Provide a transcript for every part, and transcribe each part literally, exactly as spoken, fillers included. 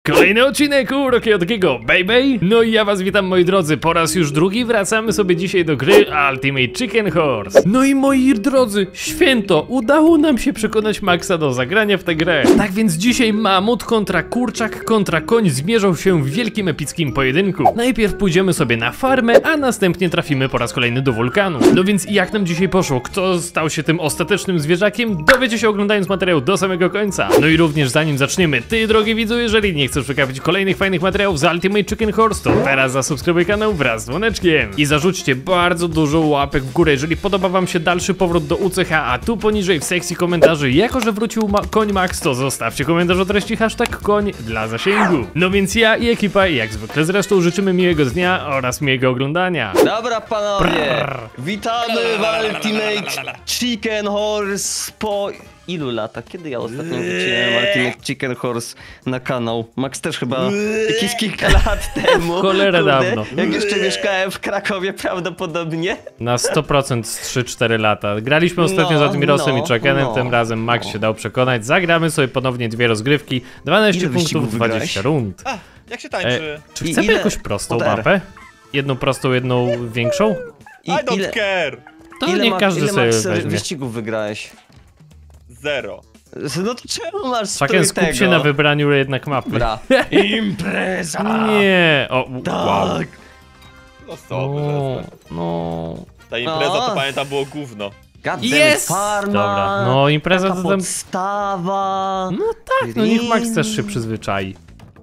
Kolejny odcinek Uroki od Gigo, baby! No i ja was witam, moi drodzy, po raz już drugi wracamy sobie dzisiaj do gry Ultimate Chicken Horse. No i moi drodzy, święto, udało nam się przekonać Maxa do zagrania w tę grę. Tak więc dzisiaj mamut kontra kurczak kontra koń zmierzą się w wielkim epickim pojedynku. Najpierw pójdziemy sobie na farmę, a następnie trafimy po raz kolejny do wulkanu. No więc jak nam dzisiaj poszło, kto stał się tym ostatecznym zwierzakiem, dowiecie się oglądając materiał do samego końca. No i również zanim zaczniemy, ty drogi widzu, jeżeli nie chcesz przegapić kolejnych fajnych materiałów z Ultimate Chicken Horse, to teraz zasubskrybuj kanał wraz z dzwoneczkiem. I zarzućcie bardzo dużo łapek w górę, jeżeli podoba wam się dalszy powrót do U C H, a tu poniżej w sekcji komentarzy, jako że wrócił ma koń Max, to zostawcie komentarz o treści hashtag koń dla zasięgu. No więc ja i ekipa, jak zwykle zresztą, życzymy miłego dnia oraz miłego oglądania. Dobra panowie, Brrr. witamy w Ultimate Chicken Horse po... Ilu latach? Kiedy ja ostatnio wróciłem Ultimate Chicken Horse na kanał? Max też chyba jakieś kilka lat temu. Cholera dawno. Jak jeszcze mieszkałem w Krakowie prawdopodobnie. Na sto procent z trzy cztery lata. Graliśmy ostatnio no, z Admirosem no, i Chuckenem, no, tym razem Max no. się dał przekonać. Zagramy sobie ponownie dwie rozgrywki, dwanaście punktów, dwadzieścia rund. A, jak się tańczy? E, czy chcemy jakąś prostą mapę? Jedną prostą, jedną większą? I, I don't ile, care! To ile nie każdy ile sobie Max weźmie. wyścigów wygrałeś? Zero. No to czemu masz Chucken, skup tego? się na wybraniu jednak mapy. Bra. Impreza! Nie! O, tak! Wow. No sobie, no, no. Ta impreza to pamiętam było gówno. Jest! Farma! Dobra, no impreza to tam... podstawa! No tak, no niech Max też się przyzwyczai.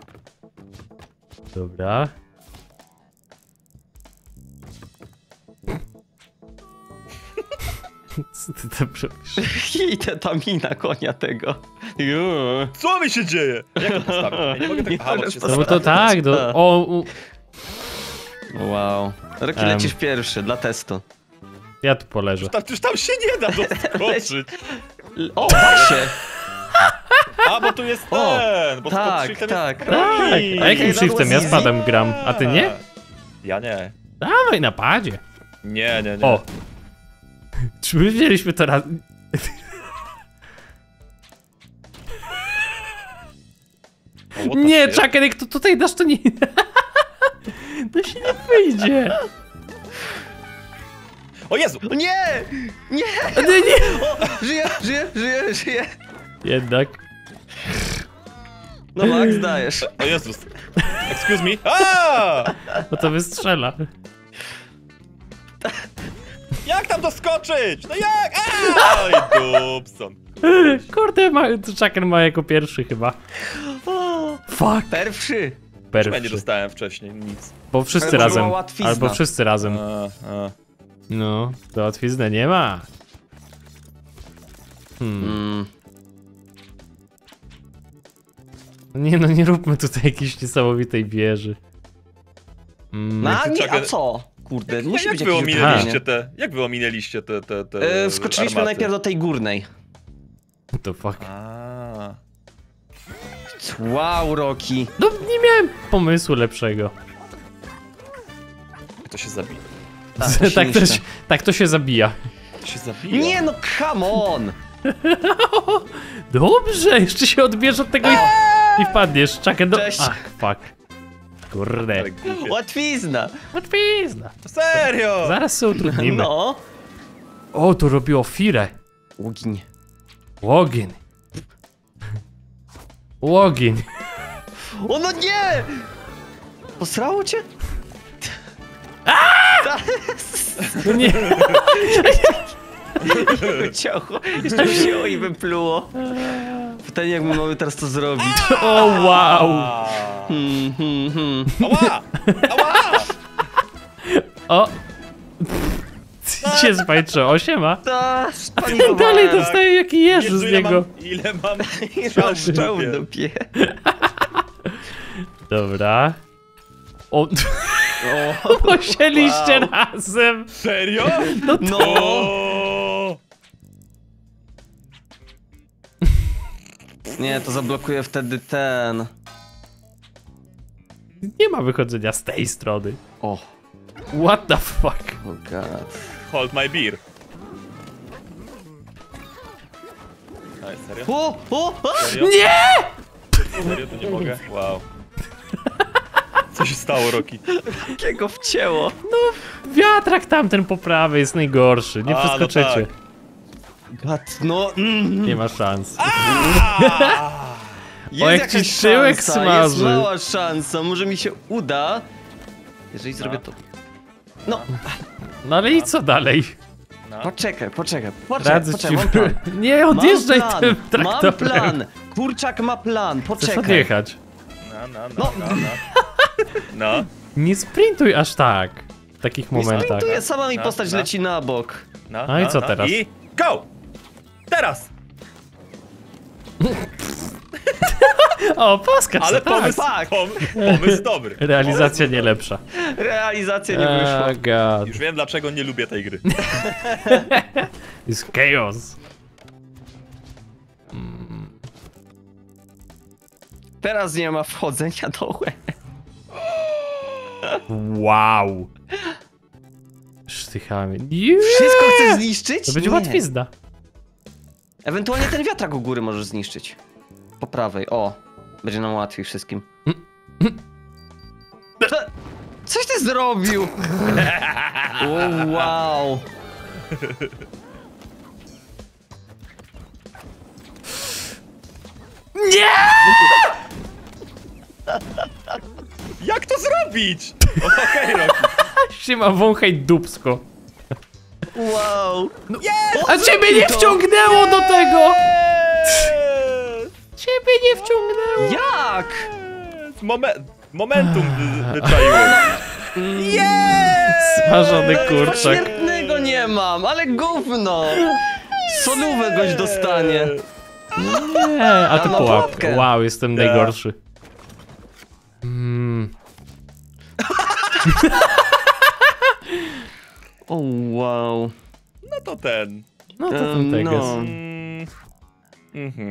Dobra. Co ty tam robisz? I te ta mina konia tego. Co mi się dzieje? Jak to postawić? Ja nie mogę tak... Aha, bo się no bo to tak, do... o... U... Wow. Roki um. lecisz pierwszy, dla testu. Ja tu poleżę. Już tam, już tam się nie da doskoczyć. O, właśnie! A, bo tu jest ten, bo tak, tak, tak. tak. A jakim shiftem? Ja spadem gram, a ty nie? Ja nie. Dawaj na padzie. Nie, nie, nie. O! Czy my wzięliśmy to raz... O, nie, Chucken, jak to tutaj dasz, to nie... To się nie wyjdzie. O Jezu! O nie! Nie! Nie, nie! O, żyję, żyję, żyję, żyję! Jednak. No Max, dajesz. O Jezus. Excuse me. Aaaa! No to wystrzela. Jak tam doskoczyć? No jak? Oj, dupson. Kurde, ma, Chucken ma jako pierwszy chyba. Fuck. Pierwszy. Czemu ja nie dostałem wcześniej nic? Bo wszyscy Ale razem. łatwizna. Albo wszyscy razem. A, a. No, to łatwizny nie ma. Hmm. Mm. Nie no, nie róbmy tutaj jakiejś niesamowitej wieży. Mm. No, a, nie, a co? Kurde, jak, musi jak być wy jakieś ominęliście te, Jak wy ominęliście te, te, te e, Wskoczyliśmy armaty? najpierw do tej górnej. What the fuck? A. Wow, Roki. No, nie miałem pomysłu lepszego. Jak to się zabija? Tak, to się, tak, to się, tak to się zabija. To się zabija? Nie no, come on! Dobrze, jeszcze się odbierz od tego i, i wpadniesz. Chucken, do... Cześć. Ach, fuck. Kurde. Łatwizna! Łatwizna. Serio? Zaraz się utrudnimy. No. O, tu robiło firę. Łogiń. Łogień. Łogień. O no nie! Posrało cię? No nie. Ciało, jeszcze wzięło i wypluło. Pytanie, jak my mamy teraz to zrobić? O, wow. Hmm, hmm, hmm. Ała! Ała! O. Cię spajczy, osiema. Ta, I dalej dostaję jaki jeż z ile niego. Mam, ile mam strzał w dupie. Dobra. O. O, Posieliście wow. razem. Serio? No. no. Nie, to zablokuje wtedy ten. Nie ma wychodzenia z tej strony. O. What the fuck? Oh god. Hold my beer. Ej, serio? O, o, o. Serio? Nie! Serio, to nie mogę? Wow. Co się stało, Roki? Jakiego wcięło? Wiatrak tamten po prawej jest najgorszy, nie A, no przeskoczycie. tak. Gad, no... Mm, Nie ma szans. jest O, jak jakaś ci tyłek szansa, smaży. jest mała szansa, może mi się uda, jeżeli zrobię to. No, No ale i co dalej? No. poczekaj, poczekaj, poczekaj, Radzę poczekaj, ci... mam plan. Nie, odjeżdżaj mam tym plan, mam traktorem. plan, kurczak ma plan, Chcesz poczekaj. odjechać. No, no, no, no, no. No. Nie sprintuj aż tak. W takich momentach. Sprintuję, sama mi No, postać no. leci na bok. No, A i no, co no. teraz? I go! Teraz! O, paskacz, Ale tak. pomysł, tak. pom, pomysł dobry. Realizacja Pomysł nie lepsza. Realizacja nie Oh wyszła. god. Już wiem, dlaczego nie lubię tej gry. It's chaos. Teraz nie ma wchodzenia dołem. Wow. Sztychami. Wszystko chcesz zniszczyć? To będzie Nie. łatwizna. Ewentualnie ten wiatrak u góry możesz zniszczyć. Po prawej, o. Będzie nam łatwiej wszystkim. Co- Coś ty zrobił? O, wow. Nie! Jak to zrobić? Okej, okay, Roki. Siema, wąchaj dupsko. Wow. A ciebie nie to? wciągnęło do tego! Eee, Ciebie nie wciągnęło. Jak? Momen momentum wy wyczaiłem. Smażony Nic kurczak. pośmiertnego nie mam, ale gówno. Solówę goś dostanie. Nie, a ty mam pułapkę. pułapkę. Wow, jestem Ja. najgorszy. Mm. O, wow. No to ten. No to ten Em, teges. no. Mm. Mhm.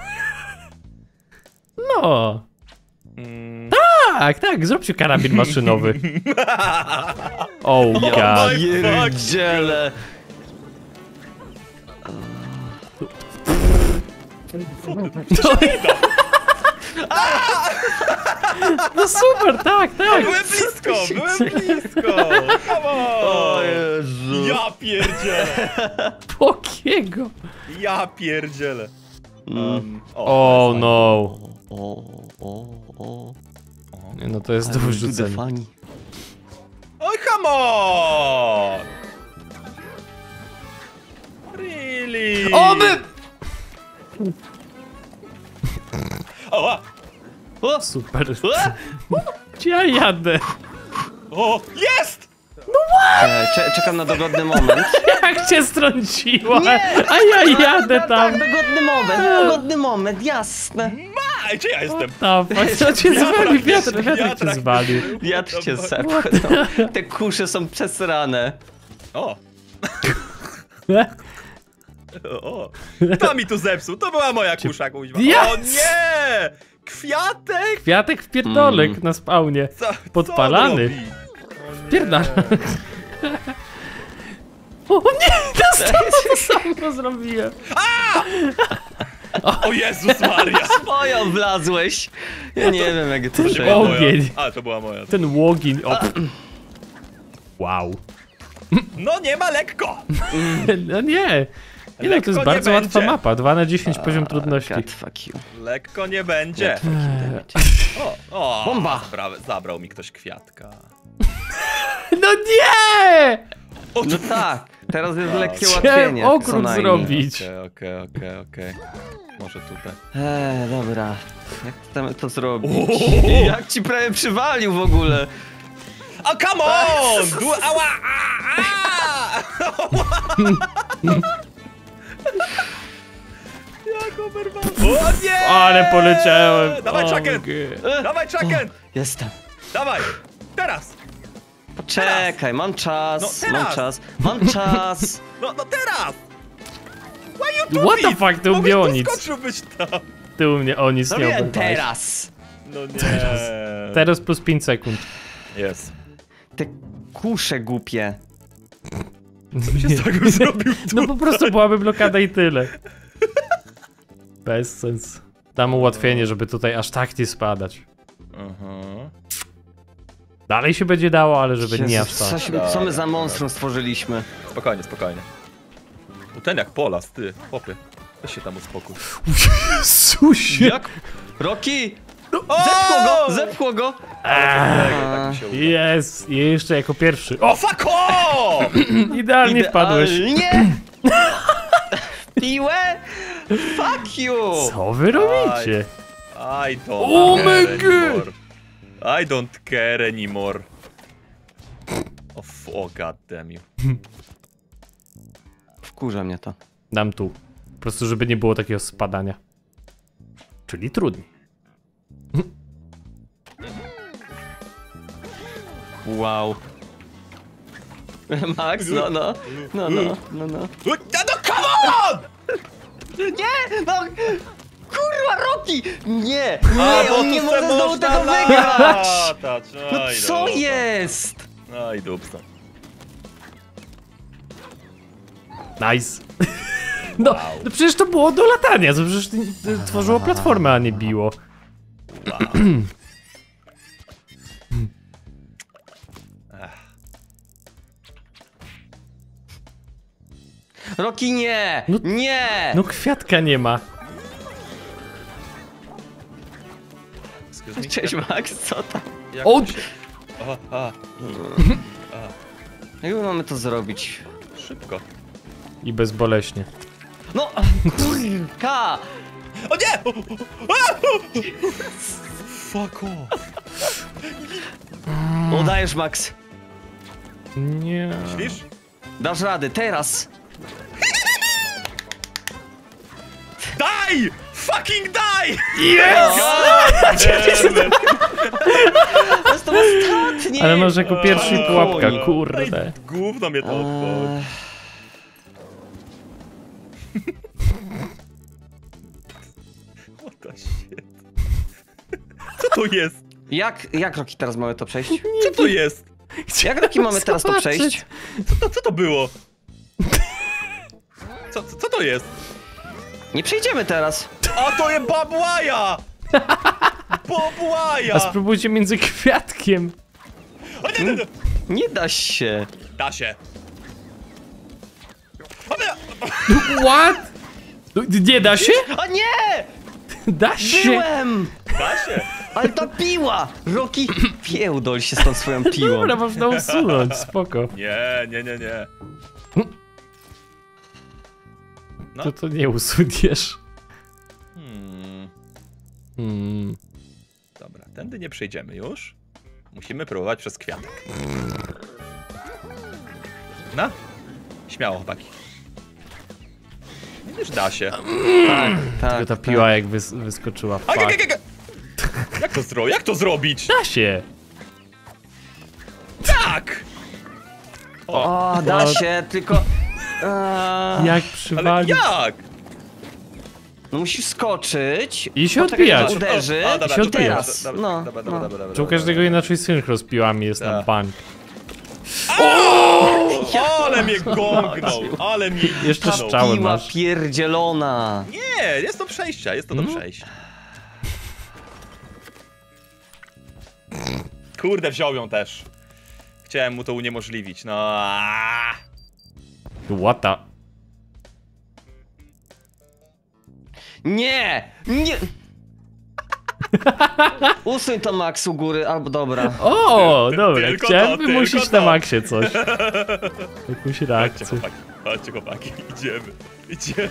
No. Mm. Tak, tak, zróbcie karabin maszynowy. Oh god. my- Pierdziele. No super, tak, tak. Byłem blisko, byłem blisko. Come O on. Jezu. Ja pierdzielę. Pokiego. Ja pierdzielę. Mm. Um, Oh no. O, o, o. Nie, no to jest do Ale wyrzucenia. fani. Oj, come on! Really? O, my... O, a! O, Super. e, Gdzie ja jadę? o, jest! e, cze- czekam na dogodny moment. Jak cię strąciła? Nie! A ja jadę Tak, tam. tak, dogodny moment, dogodny moment, jasne. A, gdzie ja jestem? Ta, co cię zwalił? Wiatr, wiatr cię Wiatrak. zwalił. Wiatr cię To- zepchnął. Te kusze są przesrane. O, o. Kto mi tu zepsuł? To była moja kusza, kuźwa. Ja- O nie! Kwiatek? Kwiatek w pierdolek Mm. na spawnie. Co, Podpalany. co on robi? O nie. Pierdala. O nie, to samo, to samo zrobiłem. O Jezus Maria! Swoją wlazłeś. Ja nie wiem jak to To była przejdzie. O. moja. Ogień. A, to była moja. Ten łogień, o. Wow. No nie ma lekko! No nie. Nie no, to Lekko jest nie bardzo łatwa będzie. mapa. dwa na dziesięć poziom trudności. God, fuck you. Lekko nie będzie. God, fuck you, damn it. O, o, Bomba. Zabra, zabrał mi ktoś kwiatka. No nie! O, No tak, teraz jest lekkie Chciałem ułatwienie. co ogród najmniej. zrobić. Okej, okej, okej, okej. Może tutaj. Eee, dobra. Jak chcemy to zrobić? Uuu. Jak ci prawie przywalił w ogóle? O, come on! Du ała! A, a! Jak oberwał? O nie! Ale poleciałem. Dawaj, O, Chucken! g- Dawaj, Chucken! Jestem. Dawaj! Teraz! Poczekaj, mam czas, No, mam teraz. czas, mam czas. No, no teraz! Why you do What the it? fuck, ty u Mogłeś mnie o nic. podskoczyłbyś tam. Ty u mnie o nic nie Zrobiłem oberwałeś. teraz. No nie. Teraz plus pięć sekund. Jest. Te kusze głupie. Co się z tego zrobił No po prostu byłaby blokada i tyle. Bez sens. Dam ułatwienie, żeby tutaj aż tak nie spadać. Mhm. Dalej się będzie dało, ale żeby nie aż Jezus, co, tak. się, co my za monstrum stworzyliśmy? Spokojnie, spokojnie. U ten jak Polas, ty, chłopie. Weź się tam uspokój. Jezusie! Jak? Rocky! Zepchło go! Zepchło go! Tak, tak mi się uda. Jest! Jeszcze jako pierwszy. O! Fuck off! Idealnie wpadłeś. Nie! Piłę? Fuck you! Co wy robicie? I don't Oh care my God. anymore. I don't care anymore. Oh, f- oh god damn you. Wkurza mnie to. Dam tu. Po prostu, żeby nie było takiego spadania. Czyli trudniej. Wow. Max, no, no. No, no, no, no. No, no come on! Nie! No! Kurwa, Rocky! Nie! A, Nie, bo on tu nie se może znowu można tego wygrać! latać. No Aj, co dobra. jest? Aj, dupsa. Nice. No, Wow. no przecież to było do latania, to przecież to tworzyło platformę, a nie biło. Wow. Ech. Rocky, nie! No- Nie! No kwiatka nie ma. Excuse me? Cześć, Max, co tam? Jak O! to się... Aha, aha, Jak my mamy to zrobić? szybko. I bezboleśnie. No! Kurka! O nie! O, o, o! Fuck off. Udajesz, Max. Nie. Myślisz? Dasz rady, teraz! Daj! Fucking daj! Yes! To jest to ostatnie! Ale masz jako pierwszy Eee. pułapka, Oj. kurde. Gówno mnie to obchodzi. Eee, What the shit? Co to jest? jak, jak Rocky teraz mamy to przejść? Co to jest? Jak Rocky mamy teraz to Zobaczyć. przejść? Co to, co to było? Co, co, co to jest? Nie przejdziemy teraz. A to jest babłaja! Babłaja! A spróbujcie między kwiatkiem. O nie, nie, nie. Nie da się. Da się. O nie! What? No, nie da się? A nie! Da się. Byłem! Da się. Ale ta piła! Rocky, piełdol się z tą swoją piłą. Dobra, można usunąć, spoko. Nie, nie, nie, nie. No. To to nie usuniesz. Hmm. Hmm. Dobra, tędy nie przejdziemy już. Musimy próbować przez kwiatek. No. Śmiało, chłopaki. Już da się. Tak, tak. Tylko ta tak. piła jak wys wyskoczyła. A, Fuck. ge, ge, ge. Jak to zro Jak to zrobić? Da się. Tak! O, da się, tylko... Eee, Jak Ale przywalić. jak? no musisz skoczyć. I się poczekać, odbijać. aż uderzy O, o, dobra, się i dobra, odbijać. teraz. dobra, No, dobra, dobra, no. dobra, dobra, Czy u dobra. każdego inaczej synchro z piłami jest na Tak. bank. Ale mnie gągnął, ale mnie Jeszcze gągnął. strzały Piła masz. pierdzielona. Nie, jest to przejścia, jest to do przejścia. Kurde, wziął ją też. Chciałem mu to uniemożliwić, no. aaa. What the... Nie! Nie! Usuń to, Max, u góry, albo dobra. O, dobra, tylko chciałem to, wymusić tylko na to. Maxie coś. Jakąś Chodźcie, reakcję. chłopaki, chodźcie, chłopaki, idziemy, idziemy.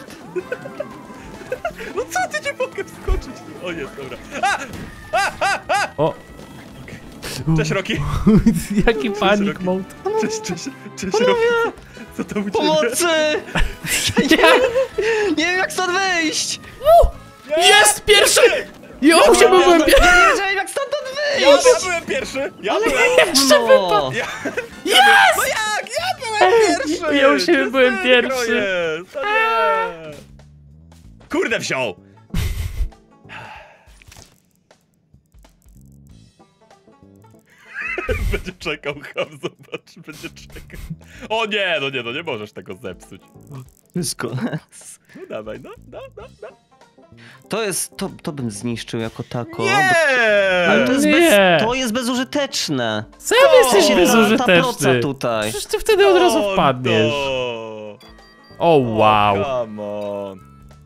No co ty, nie mogę wskoczyć? O, jest, dobra. A! O! Cześć, Rocky. Jaki panic Rocky. mode. Cześć, cześć, cześć, Rocky. Co to u ciebie? Pomocy! Ja nie, nie wiem, jak stąd wyjść! Jest pierwszy! Jo, się Ja byłem nie pierwszy! wiem, jak stamtąd Ja, wyjść! ja byłem pierwszy! Ja byłem! Jeszcze wypadł! Ja... Yes! No jak? Ja byłem pierwszy! Ja u siebie To byłem synchro pierwszy. Jest. To nie. Kurde, wziął! Będzie czekał, Ham, zobacz, będzie czekał. O nie, no nie, no nie możesz tego zepsuć. Wszystko. No dawaj, no, no, no, no. To jest, to, to bym zniszczył jako tako. Nie! Bo, ale to jest, Nie. bez, to jest bezużyteczne. Sam O, jesteś Ta- ta proca bezużyteczny. tutaj. Przecież ty wtedy od razu O, wpadniesz. no. O, wow. Come on.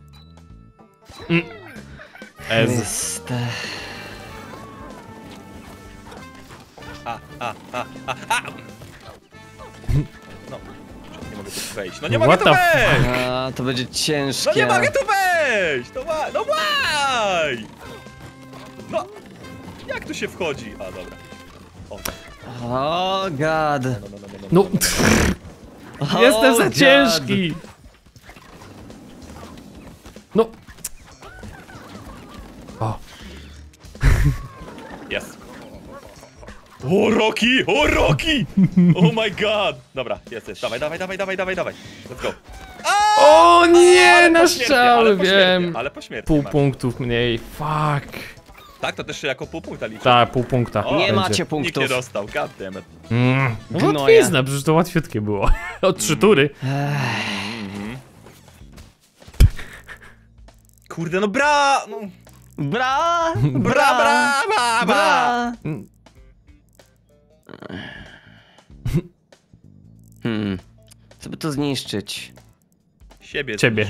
Ez. Jest, e, A, a, a, a, a! No, nie mogę tu wejść. No nie mogę What tu the wejść! a, to będzie ciężkie. No nie mogę tu wejść! No why? No why? No, jak tu się wchodzi? A, dobra. O, O, god. no, no, no, no, no, No, O, jestem za god. ciężki. No. O, Jest. O, Rocky! O, Rocky! Oh my god! Dobra, jest, jest. Dawaj, dawaj, dawaj, dawaj, dawaj, dawaj. Let's go. o nie, Ale na pośmiertnie, ale strzały, pośmiertnie, wiem. Ale pośmiertnie Pół masz. punktów mniej, fuck. Tak, to też się jako pół punkta liczy. Tak, pół punkta. O, Nie będzie. macie Nikt nie punktów. dostał, goddammit. Mm. No Gnoje. łatwizna, przecież to łatwiutkie było. O trzy tury. Kurde, no bra! No. Bra! Bra, bra, bra, bra! Bra! Mm. Hmm. Co by to zniszczyć? Siebie. Ciebie.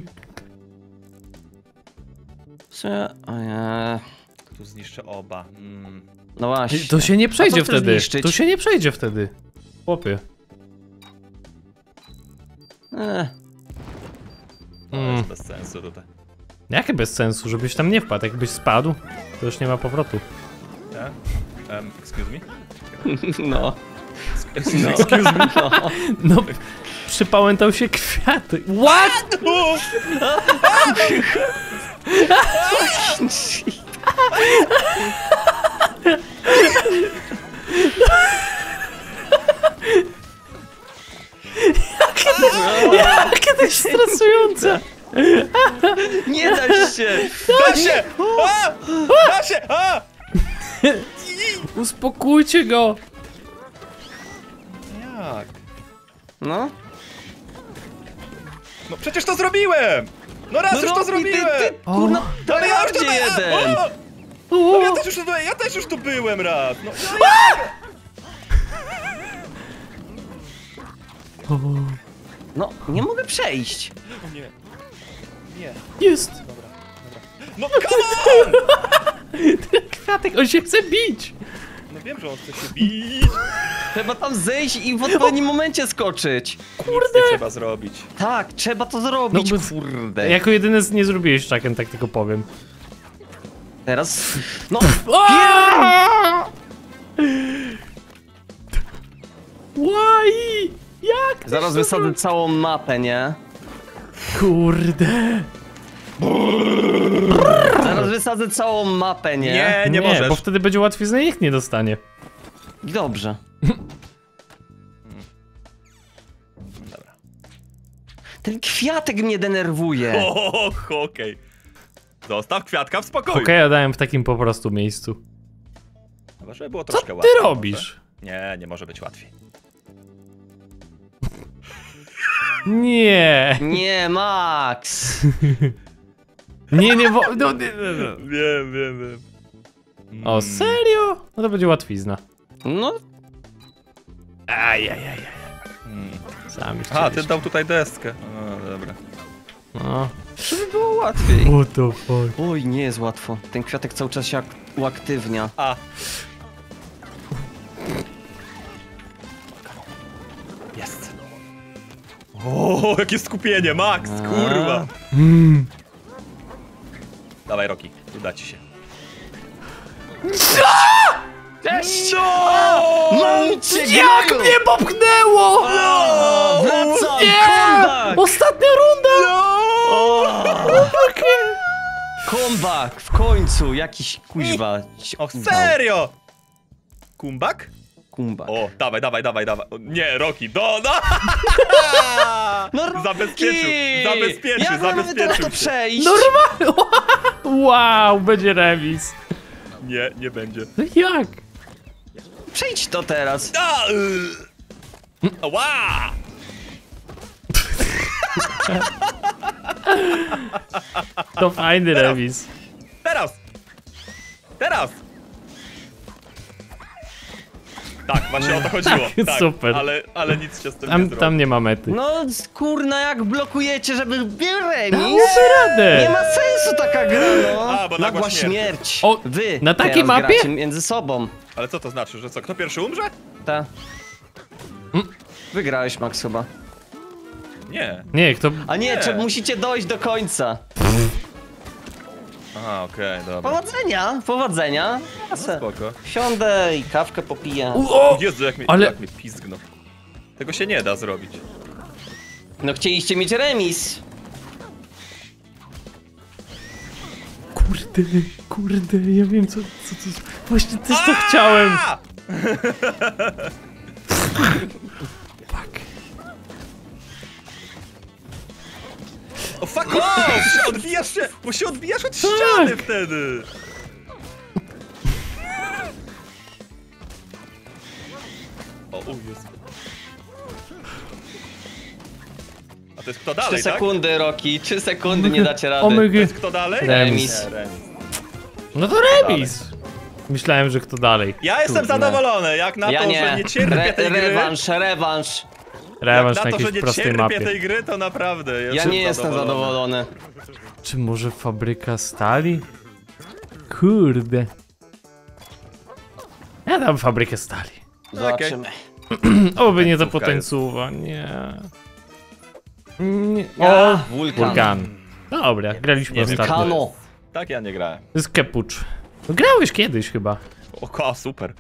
Co? Ojej. Tu zniszczę oba. Mm. No właśnie. To się nie A przejdzie co chcesz wtedy. zniszczyć? To się nie przejdzie wtedy. Chłopie. Eh. To Mm. jest bez sensu tutaj. Jakie bez sensu, żebyś tam nie wpadł. Jakbyś spadł, to już nie ma powrotu. Nie? Um, excuse me? No. No. Excuse me? No. No, przypałętał się kwiaty. What? O! Jakie to jest stresujące. Nie da się! Da się! A! Da się! A! Uspokójcie go. Jak? No? No przecież to zrobiłem! No raz No już to Rocky, zrobiłem! Ty, ty, O. kurna, No ale ja już tu prawdzie byłem! jeden! O! No ja O, też już tu, ja też już tu byłem raz! No, o, No, nie mogę przejść. no nie. Nie. jest. No come on! Kwiatek, on się chce bić. No wiem, że on chce się bić. Trzeba tam zejść i w odpowiednim momencie skoczyć. Kurde! Nic nie trzeba zrobić. Tak, trzeba to zrobić, No bo- kurde. Jako jedyny z- nie zrobiłeś czakiem, tak tylko powiem. Teraz... No, Aaaa! Why? Jak? ty zaraz się wysadzę całą mapę, nie? Kurde. Zaraz wysadzę całą mapę, nie? Nie, nie, możesz. bo wtedy będzie łatwiznę i nikt nie dostanie. Dobrze. Dobra. Ten kwiatek mnie denerwuje. O, okej. Zostaw kwiatka w spokoju. Okej, ja dałem w takim po prostu miejscu. Chyba, żeby było Co troszkę ty łatwiej. robisz? Nie, nie może być łatwiej. Nie. Nie, Max. Nie, nie, wo... no, nie, nie, nie. Wiem, wiem, wiem. O, serio? No to będzie łatwizna. No, Ajajaj. Mm. Sami A, chcieliśmy. ty dał tutaj deskę. No, dobra. No. żeby było łatwiej. What the fuck? Oj, nie jest łatwo. Ten kwiatek cały czas się ak uaktywnia. A. Jest. O, jakie skupienie, Max, A. kurwa. Mm. Dawaj, Rocky, uda ci się. Cześć! No! Mam cię, Jak gnoju! mnie popchnęło! O, wracam! Nie! Comeback! Ostatnia runda! O, Takie- comeback! W końcu! Jakiś kuźwa. O, serio? Kumbak? Comeback. O, dawaj, dawaj, dawaj, dawaj. O, nie, Rocky, do, no! No, Rocky! Zabezpieczył, zabezpieczył, Jak mamy teraz zabezpieczył to się. przejść? Normalnie! Wow, będzie remis. Nie, nie będzie. No jak? Przejdź to teraz. A, y. Ała! To fajny remis. Teraz! Teraz! Tak, właśnie o to chodziło. Tak, Tak, super. Ale, ale nic się z tym nie Tam, zrobi. tam nie ma mety. No kurna, jak blokujecie, żeby był remis? Dałoby Nie radę. ma sensu taka gra, no. A, bo nagła śmierć. śmierć. O, Wy na takiej teraz mapie? gracie między sobą. Ale co to znaczy, że co? Kto pierwszy umrze? Ta. Wygrałeś, Max, chyba. Nie. Nie, kto... A nie, Nie. czy musicie dojść do końca. Aha, okej, dobra. Powodzenia, powodzenia. Ja se Spoko. Siądę i kawkę popiję. O! Jezu, jak mnie, Ale- jak mnie pizgnął. Tego się nie da zrobić. No chcieliście mieć remis. Kurde, kurde, ja wiem co, co to... Właśnie też to chciałem. A! Fuck. O fuck off! Się odbijasz się, bo się odbijasz od ściany wtedy! O, u Jezu. A to jest kto Trzy dalej, tak? sekundy, Roki, trzy sekundy, nie dacie rady. To Omygy. jest kto dalej? Remis. Nie, remis. No to remis. Myślałem, że kto dalej. Ja jestem Kurde. zadowolony, jak na Ja to, nie. że nie cierpię Re tej gry. rewanż, rewanż. Rewanż Jak na na to, że jakiejś nie prostej cierpię mapie. tej gry, to naprawdę jestem Ja nie jestem zadowolony. Czy może fabryka stali? Kurde. Ja dam fabrykę stali. Zobaczymy. Oby nie to Końcówka potańcowa, nie. nie. Ja, O, wulkan. wulkan. Dobra, graliśmy Nie, ostatnio. Wulkano. Tak, ja nie grałem. To jest Kepucz. No, grałeś kiedyś chyba. O, ko, super.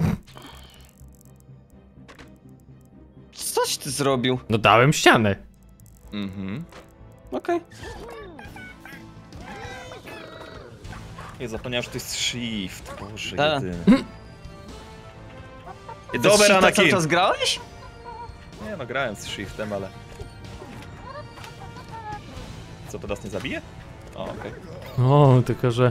Coś ty zrobił? No dałem ścianę. Mhm. Okej. Nie zapomniałem, że to jest shift. Boże, A. jedyny. Ty Dobra, z shifta na cały kin. czas grałeś? Nie no, grałem z shiftem, ale... Co, to nas nie zabije? O, okej. O, tylko że...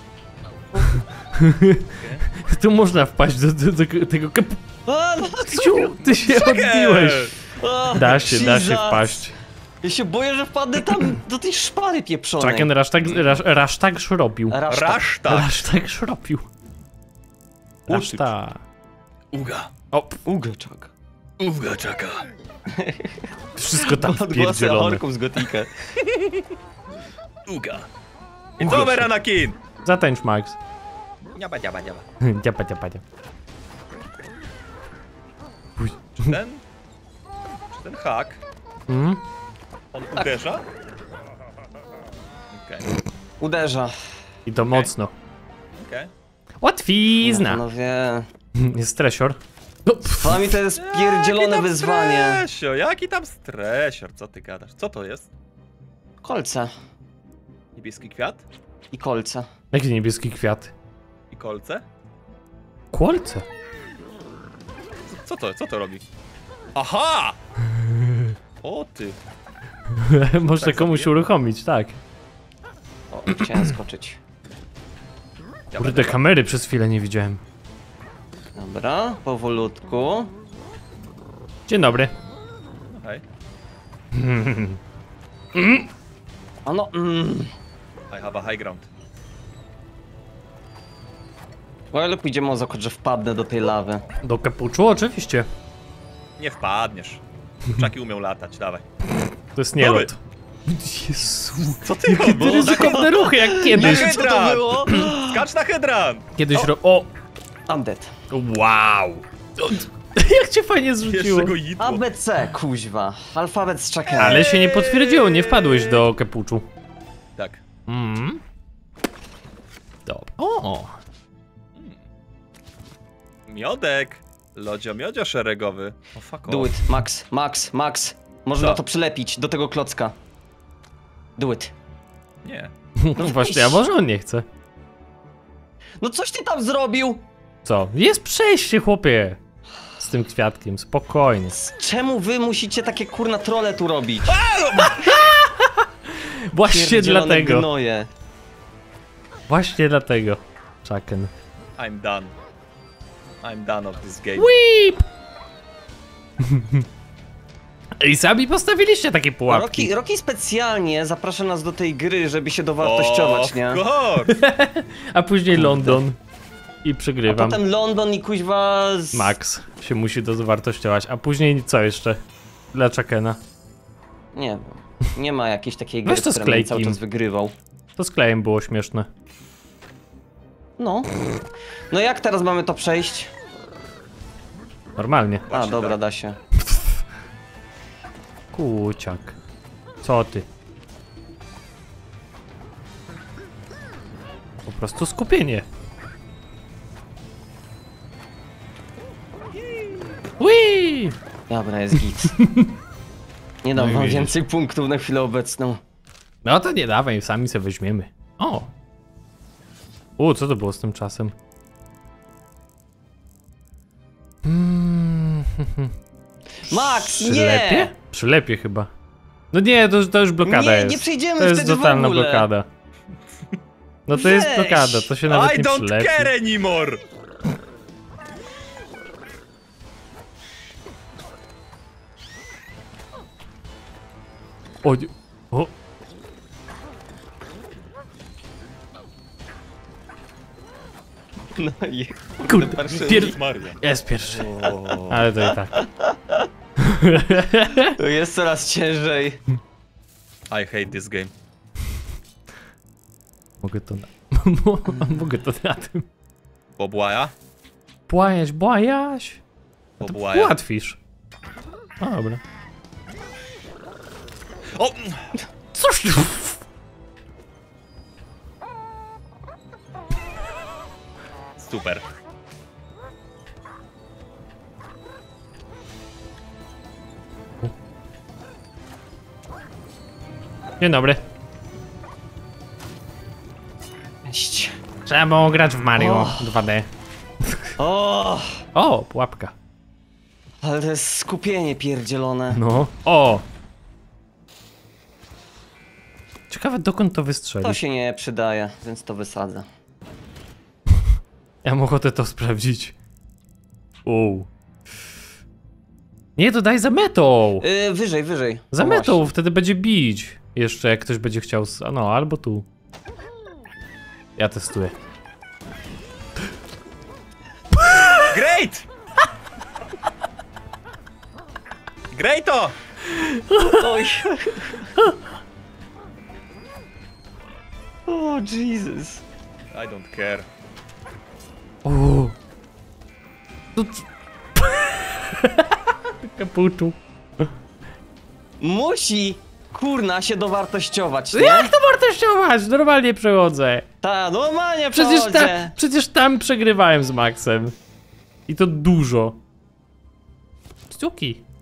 tu można wpaść do, do, do tego kepu... A, no, Ciu, ty się odbiłeś. a, Da się, da się Jesus. wpaść. Ja się boję, że wpadnę tam do tej szpary pieprzonej. Czaken rasz tak, rasz, rasz tak szrobił. Raszta. Raszta! Rasz tak szrobił. Raszta. Uga! O, Ugeczak. Uga czaka! wszystko tam Odgłosy wpierdzielone. orków z Gotika. Uga! It's over, Anakin! Zatańcz, Max. Niaba, niaba, niaba. Dziapa, dziapa, dziapa. Uj. Czy ten... Czy ten hak, Mm? on uderza? Okej, Uderza. I to mocno. okej. Łatwizna. No wie. Jest stresior. No, Z wami to jest pierdzielone wyzwanie. Stresio, jaki tam stresior, co ty gadasz? Co to jest? Kolce. Niebieski kwiat? I kolce. jaki niebieski kwiat? I kolce? Kolce. Co to, co to robi? Aha! O ty! Można Tak komuś zrobię? uruchomić, tak. O, chciałem skoczyć. Kurde, kamery przez chwilę nie widziałem. Dobra, powolutku. Dzień dobry. Hej. A no, mm. I have a high ground. O ile pójdziemy o zakład, że wpadnę do tej lawy. Do Kepuczu? Oczywiście. Nie wpadniesz. Czaki umiał latać, dawaj. To jest nielot. Jezu. Co ty robisz? Ryzykowne ruchy jak kiedyś. Na Co to hydran! było? Skacz na hydran! Kiedyś ro... O! I'm dead. Wow! O, jak cię fajnie zrzuciło. Jeszcze go jidło. A B C, kuźwa. Alfabet z czakiem. Ale się nie potwierdziło, nie wpadłeś do Kepuczu. Tak. Mm. Dobra. O! Miodek! Lodzio, miodzio szeregowy. O fuck Do off. it, Max, Max, Max. Można Co? to przylepić do tego klocka. Do it. Nie. No właśnie, a może on nie chce? No coś ty tam zrobił? Co? Jest przejście, chłopie! Z tym kwiatkiem, spokojnie. Czemu wy musicie takie kurna trole tu robić? Właśnie Pierdzielone dlatego. gnoje. Właśnie dlatego. Chaken. I'm done. I'm done of this game. Weep! I sami postawiliście takie pułapki. Rocky, Rocky specjalnie zaprasza nas do tej gry, żeby się dowartościować, nie? Of course. A później London. I A przegrywam. potem London i kuźwa z... Max się musi dowartościować. A później co jeszcze? Dla Chukena. Nie wiem. Nie ma jakiejś takiej Weź gry, to która sklej, mnie cały Kim. czas wygrywał. To z klejem było śmieszne. No. No jak teraz mamy to przejść? Normalnie. A, Właśnie dobra, tak. da się. Kuciak. Co ty? Po prostu skupienie. Whee! Dobra, jest git. Nie dam No i wam widzisz. więcej punktów na chwilę obecną. No to nie dawaj, sami sobie weźmiemy. O! U, co to było z tym czasem? Mm, Max, Przylepie? nie! Przylepie chyba. No nie, to, to już blokada Nie, jest. nie przejdziemy To jest wtedy w totalna ogóle. blokada. No to jest Weź. blokada, to się nawet I nie don't przylepi. care anymore. O, nie- o. No i... Kurde, Pierwszy- pier... Maria. jest pierwszy. O. Ale to i tak. To jest coraz ciężej. I hate this game. Mogę to na... Mogę to na tym. Pobłaja? Błajaś, błajaś. Pobłaja. Ułatwisz. O, dobra. O! Cóż ty? Super. Dzień dobry. Cześć. Trzeba było grać w Mario Och. dwa D. O, O, pułapka. ale to jest skupienie pierdzielone. No. O! Ciekawe dokąd to wystrzeli. To się nie przydaje, więc to wysadzę. Ja mam ochotę to sprawdzić. Uuu. Nie, to daj za metą! Yy, wyżej, wyżej. Za O, metą, właśnie. wtedy będzie bić. Jeszcze jak ktoś będzie chciał... z- No, albo tu. Ja testuję. Great! Greato! Oj. O, Jesus. I don't care. Uuu. To... Kapuczu. Musi, kurna, się dowartościować, nie? Jak to wartościować? Normalnie przechodzę. Ta, normalnie Przecież, ta, przechodzę. przecież tam przegrywałem z Maxem. I to dużo. Sztuki.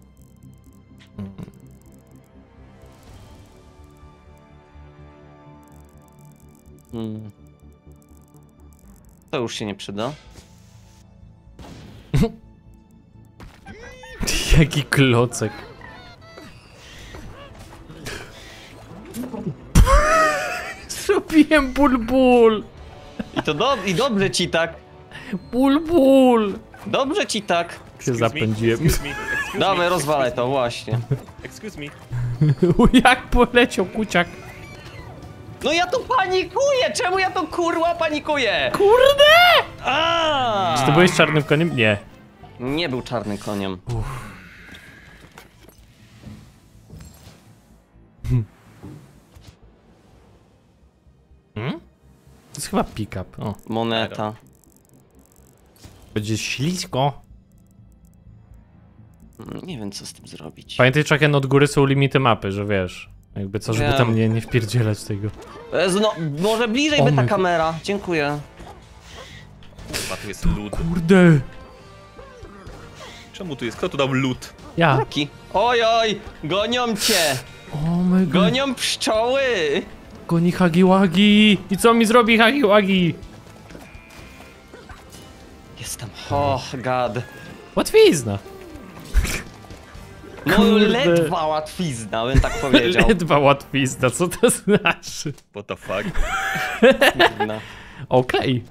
Hmm. To już się nie przyda. Jaki klocek. Zrobiłem ból ból. I to do, i dobrze ci tak. Ból ból. Dobrze ci tak. Się Excuse me, zapędziłem. Excuse me. Excuse Dawaj, me. rozwalaj to, właśnie. Excuse me. Jak poleciał kuciak. No ja tu panikuję! Czemu ja to kurwa panikuję? Kurde! A! Czy ty byłeś czarnym koniem? Nie. Nie był czarnym koniem. Hmm? To jest chyba pick-up. O, Moneta. będzie ślisko. Mm, Nie wiem, co z tym zrobić. Pamiętaj, Chucken, od góry są limity mapy, że wiesz. Jakby co, żeby Wiem. tam nie, nie wpierdzielać tego. Jezu, no, może bliżej O by ta my- kamera. Dziękuję. Chyba tu jest lód. Kurde! Czemu tu jest? Kto tu dał lód? Ja. Taki. Oj, oj! Gonią cię! O my god. Gonią pszczoły! Goni Hagiwagi! I co mi zrobi Hagiwagi? Jestem. O, gad. Łatwizna. No Kurde. ledwa łatwizna, bym tak powiedział. Ledwa łatwizna, co to znaczy? What the fuck? Kurna. Okej.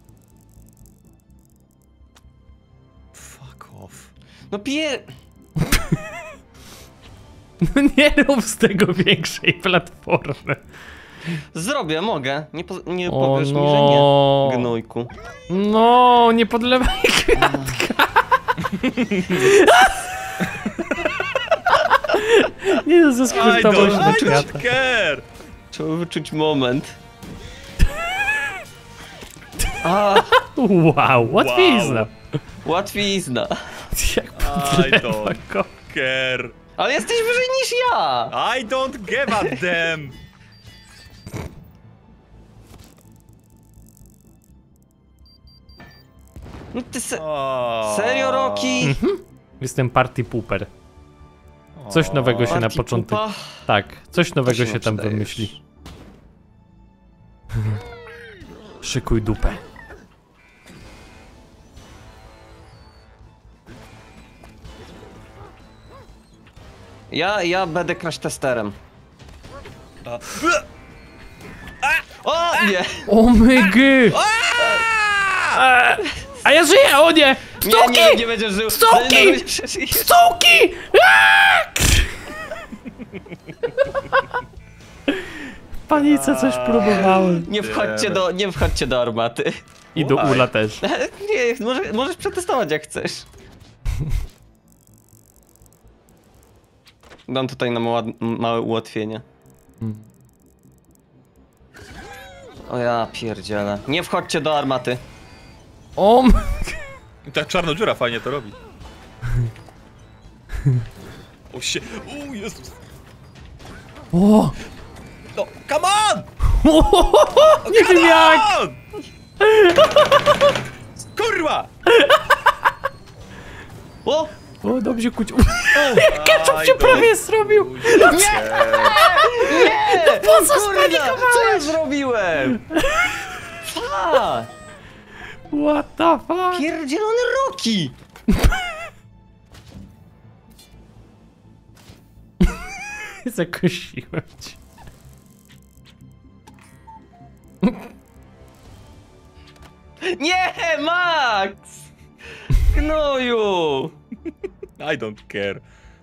Fuck off. No pie... No nie rób z tego większej platformy. Zrobię, mogę. Nie, po, nie O powiesz mi, że no. nie, gnojku. No, nie podlewaj kwiatka. Nie no, I zaskryptował się do don't, I kwiata. don't care! Trzeba wyczuć moment. A, Wow, łatwizna. Wow. łatwizna. Jak I podlewa don't go. care. Ale jesteś wyżej niż ja! I don't give a damn! No ty se... O. Serio, Rocky? Jestem party pooper. Coś nowego się na Party początek... pupa? Tak, coś nowego się się nie tam przydajesz. wymyśli. Szykuj dupę. Ja, ja będę crash testerem. A. O, nie! O mygy! A, a ja żyję, o nie! Nie, Pstołki! nie, nie będziesz żył. Pstołki! Nie, nie będziesz żył. Pstołki! Aaa! W panice coś próbowałem. Nie wchodźcie do, nie wchodźcie do armaty. I do Why? Ula też. Nie, może, możesz przetestować jak chcesz. Dam tutaj na mała, małe ułatwienie. O ja pierdzielę. Nie wchodźcie do armaty. O m- Ta czarna dziura fajnie to robi. O się... O Jezus. O! No, come on! Nie wiem jak! On! Kurwa! O! O, dobrze kuć. Ketchup się prawie zrobił! Nie! Po co Kurwa, co ja zrobiłem? Fa! What the fuck? Pierdzielony Rocky! Zakosiłem cię. Nie, Max! Gnoju! I don't care.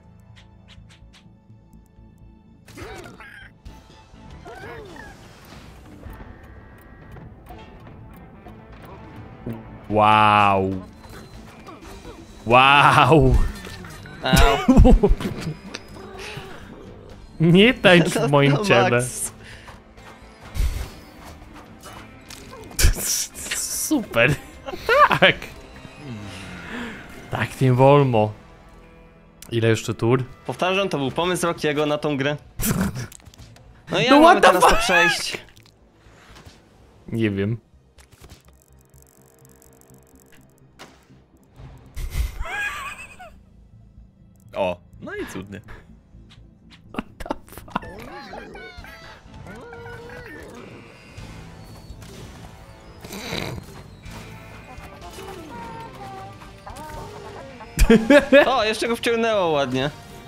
Wow. Wow. Au. Nie tańcz w moim To ciele. Max. Super. Tak. Tak nie wolno. Ile jeszcze tur? Powtarzam, to był pomysł Rockiego na tą grę. No i No jak mamy what the teraz to fuck? przejść? Nie wiem. O, no i cudnie. O, jeszcze go wciągnęło ładnie.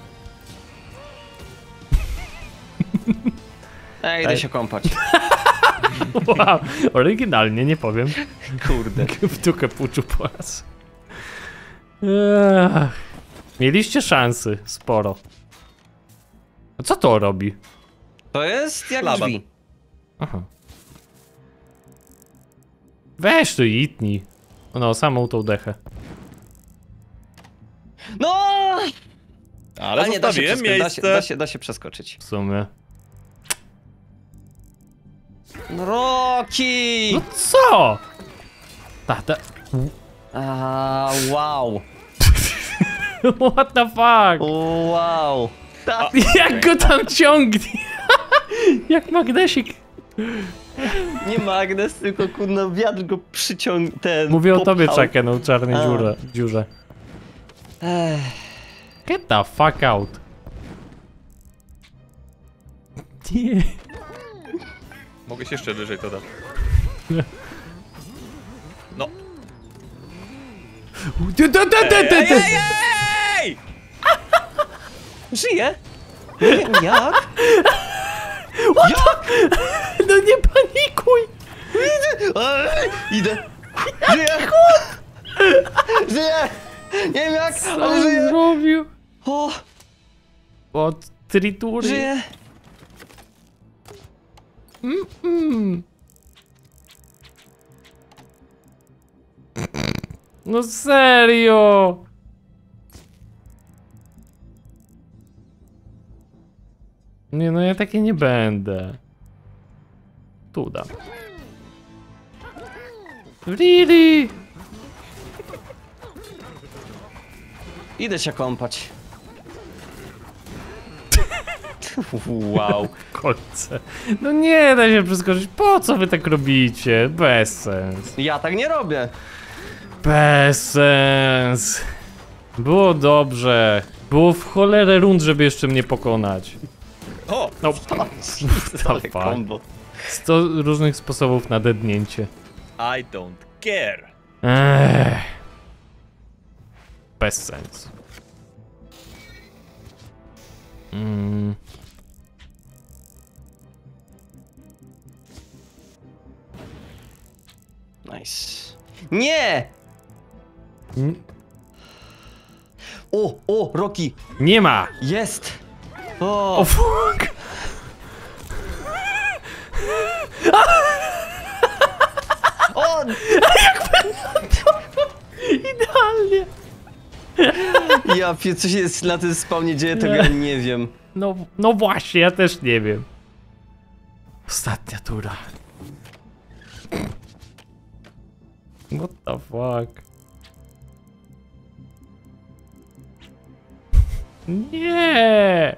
Ej, idę Ej. się kąpać. Wow. Oryginalnie, nie powiem. Kurde. W dupę puczu po raz. Ech. Mieliście szansy, sporo. A co to robi? To jest jak Szlaban. drzwi. Aha. Weź tu i itnij. No, samą tą dechę. No! Ale A nie, da się, zostawiłem przesko- da, się, miejsce. da, się, da się przeskoczyć. W sumie. No, Rocky! No co? Tata. A, wow. What the fuck? Wow. Ta, Jak go tam ciągnie? Jak magnesik. nie magnes, tylko kurna wiatr go przyciąg... ten... Mówię o tobie, popchał. Chucken, o czarnej A. dziurze. dziurze. Ech. Get the fuck out. Nie. Mogę się jeszcze wyżej to dać. No. Ty, ty, ty, ty, ty, ty. Ej! Żyje? Nie wiem jak. Jak? No nie panikuj. Ej, idę. Żyję. Żyję. Nie wiem jak, ale Co żyję. zrobił? O, What Tritury. Żyję. Mm, mm. No serio! Nie, no ja takie nie będę. Tu dam. Really? Idę się kąpać. Wow. Kolce. No nie da się przeskoczyć. Po co wy tak robicie? Bez sens. Ja tak nie robię. Bez sens. Było dobrze. Było w cholerę rund, żeby jeszcze mnie pokonać. O! No, Ale fuck? kombo. sto różnych sposobów na dednięcie. I don't care. Ech. Bez sensu. Mm. Nice. Nie! N- O, o, Rocky! Nie ma! Jest! O, O fuck! o! Idealnie! Ja pie, co się jest na tym spawnie dzieje, tego ja nie wiem. No, no właśnie, ja też nie wiem. Ostatnia tura. What the fuck? Nie!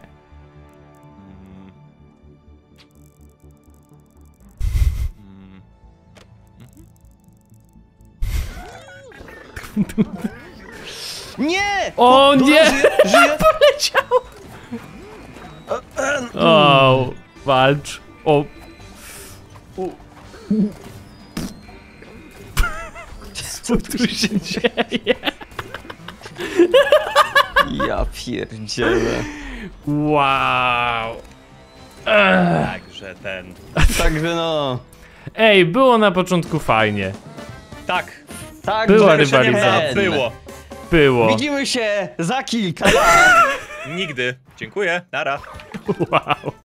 Nie! O Dobra, nie! Żyję, żyję. Poleciał! O, walcz. O. Co tu się dzieje? Ja pierdzielę. Wow. Także ten... Także no. Ej, było na początku fajnie. Tak, Tak, Była że się nie rywalizacja. ten. było. Było. Widzimy się za kilka lat. Nigdy. Dziękuję, nara. Wow.